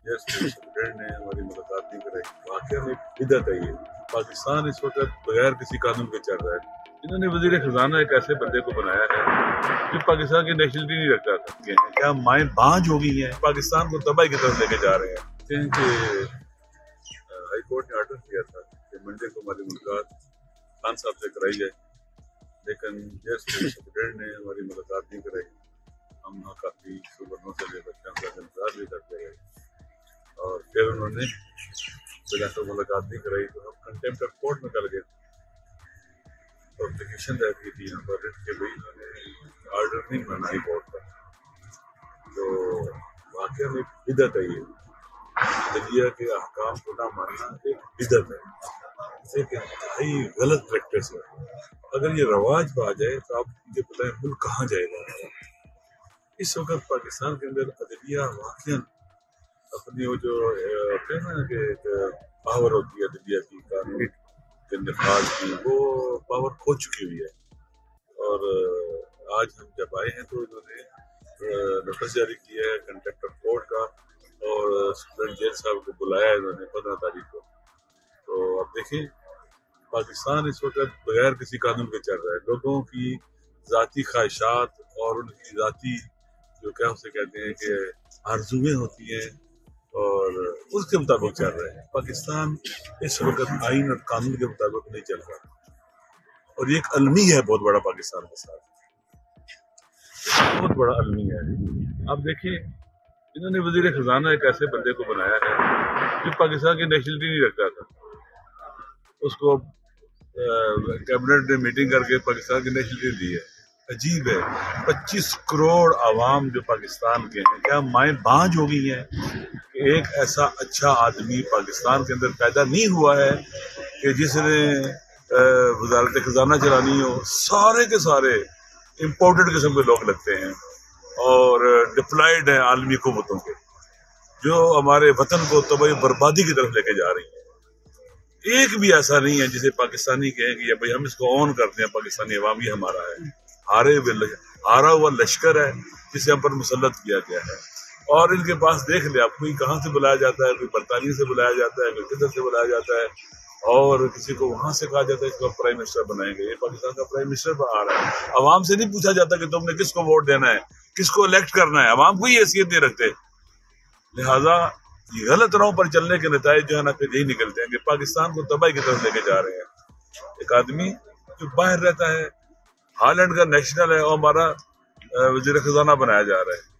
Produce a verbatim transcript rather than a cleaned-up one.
جس پریزیڈنٹ نے ہماری ملاقات نہیں کرائی، واقعہ میں بدعت ہے۔ یہ پاکستان اس وقت بغیر کسی قانون کے چل رہا ہے۔ انہوں نے وزیر خزانہ ایک ایسے بندے کو بنایا ہے جو پاکستان کی نیشنلٹی نہیں رکھتا تھا۔ کیا مائیں بانجھ ہو گئی ہیں، پاکستان کو تباہی کی طرف لے کے جا رہے ہیں۔ کہ ہائی کورٹ نے آرڈر کیا تھا کہ منڈے کو ہماری ملاقات خان صاحب سے کرائی جائے، لیکن جس پریزیڈنٹ نے ہماری ملاقات نہیں کرائی، ہم وہاں کافی صبح نو سے لے کر شام تک انتظار بھی کرتے رہے، اور پھر انہوں نے بلا کر ملاقات نہیں کرائی تو ہم کنٹمپٹ آف کورٹ میں کر گئے اور اپلیکیشن دائر کی تھی یہاں پر کہ بھائی انہوں نے آرڈر نہیں مانا ہائی کورٹ کا۔ تو واقعہ میں بدعت ہے، یہ عدلیہ کے احکام کو نہ ماننا ایک بدعت ہے، ایک انتہائی غلط پریکٹس ہے۔ اگر یہ رواج پہ آ جائے تو آپ مجھے بتائیں ملک کہاں جائے گا۔ اس وقت پاکستان کے اندر عدلیہ واقعاً اپنی وہ جو کہنا ہے کہ ایک پاور ہوتی ہے عدلیہ کی، قانون کے نفاذ کی، وہ پاور کھو چکی ہوئی ہے۔ اور آج ہم جب آئے ہیں تو انہوں نے نوٹس جاری کیا ہے کنٹمپٹ آف کورٹ کا، اور سپرنٹ جیل صاحب کو بلایا ہے انہوں نے پندرہ تاریخ کو۔ تو اب دیکھیں پاکستان اس وقت بغیر کسی قانون کے چل رہا ہے، لوگوں کی ذاتی خواہشات اور ان کی ذاتی جو کیا اسے کہتے ہیں کہ آرزویں ہوتی ہیں اور اس کے مطابق چل رہے ہیں۔ پاکستان اس وقت آئین اور قانون کے مطابق نہیں چل رہا، اور یہ ایک المی ہے بہت بڑا پاکستان کے ساتھ، بہت بڑا المی ہے۔ آپ دیکھیں انہوں نے وزیر خزانہ ایک ایسے بندے کو بنایا ہے جو پاکستان کی نیشنلٹی نہیں رکھتا تھا، اس کو کیبنٹ نے میٹنگ کر کے پاکستان کی نیشنلٹی دی ہے۔ عجیب ہے، پچیس کروڑ عوام جو پاکستان کے ہیں، کیا مائیں بانجھ ہو گئی ہیں کہ ایک ایسا اچھا آدمی پاکستان کے اندر پیدا نہیں ہوا ہے کہ جس نے وزارت خزانہ چلانی ہو؟ سارے کے سارے امپورٹڈ قسم کے لوگ لگتے ہیں اور ڈپلائیڈ ہیں عالمی قوتوں کے، جو ہمارے وطن کو تباہی بربادی کی طرف لے کے جا رہی ہیں۔ ایک بھی ایسا نہیں ہے جسے پاکستانی کہیں کہ بھائی ہم اس کو آن کرتے ہیں، پاکستانی عوام یہ ہمارا ہے۔ ہارے ہارا ہوا لشکر ہے جسے ہم پر مسلط کیا گیا ہے، اور ان کے پاس دیکھ لیں آپ، کوئی کہاں سے بلایا جاتا ہے، کوئی برطانیہ سے بلایا جاتا ہے، کوئی کدھر سے بلایا جاتا ہے، اور کسی کو وہاں سے کہا جاتا ہے اس کو پرائم منسٹر بنائیں گے۔ یہ پاکستان کا پرائم منسٹر پر آ رہا ہے، عوام سے نہیں پوچھا جاتا کہ تم نے کس کو ووٹ دینا ہے، کس کو الیکٹ کرنا ہے، عوام کو ہی حیثیت نہیں رکھتے۔ لہٰذا یہ غلط راہوں پر چلنے کے نتائج جو ہے نا پھر یہی نکلتے ہیں کہ پاکستان کو تباہی کی طرف لے کے جا رہے ہیں۔ ایک آدمی جو باہر رہتا ہے، ہالینڈ کا نیشنل ہے، اور ہمارا وزیر خزانہ بنایا جا رہا ہے۔